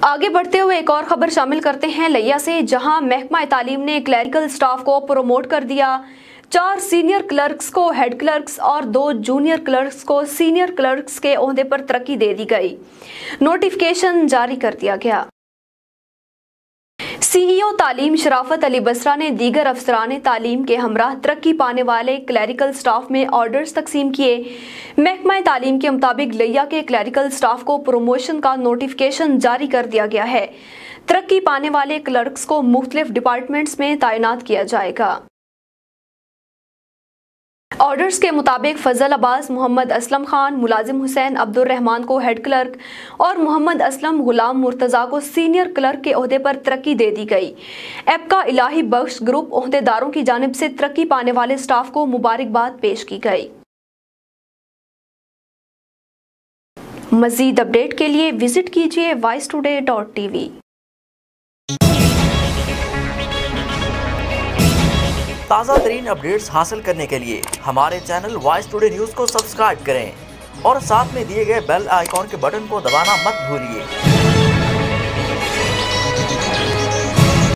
आगे बढ़ते हुए एक और खबर शामिल करते हैं लिया से, जहां महकमा तालीम ने क्लरिकल स्टाफ को प्रमोट कर दिया। 4 सीनियर क्लर्क्स को हेड क्लर्क्स और 2 जूनियर क्लर्क्स को सीनियर क्लर्क्स के ओहदे पर तरक्की दे दी गई। नोटिफिकेशन जारी कर दिया गया। सीईओ तालीम शराफत अली बसरा ने दीगर अफसरान तालीम के हमराह तरक्की पाने वाले क्लरिकल स्टाफ में ऑर्डर्स तकसीम किए। महकमा तालीम के मुताबिक लिया के क्लरिकल स्टाफ को प्रमोशन का नोटिफिकेशन जारी कर दिया गया है। तरक्की पाने वाले क्लर्क्स को मुख्तलिफ डिपार्टमेंट्स में तैनात किया जाएगा। ऑर्डर्स के मुताबिक फजल अब्बास, मोहम्मद असलम खान, मुलाजिम हुसैन अब्दुल रहमान को हेड क्लर्क और मोहम्मद असलम गुलाम मुर्तज़ा को सीनियर क्लर्क के ओहदे पर तरक्की दे दी गई। एपका इलाही बख्श ग्रुप ओहदेदारों की जानिब से तरक्की पाने वाले स्टाफ को मुबारकबाद पेश की गई। मज़ीद अपडेट के लिए विजिट कीजिए vicetoday.tv। ताज़ा तरीन अपडेट्स हासिल करने के लिए हमारे चैनल वॉइस टुडे न्यूज़ को सब्सक्राइब करें और साथ में दिए गए बेल आइकॉन के बटन को दबाना मत भूलिए।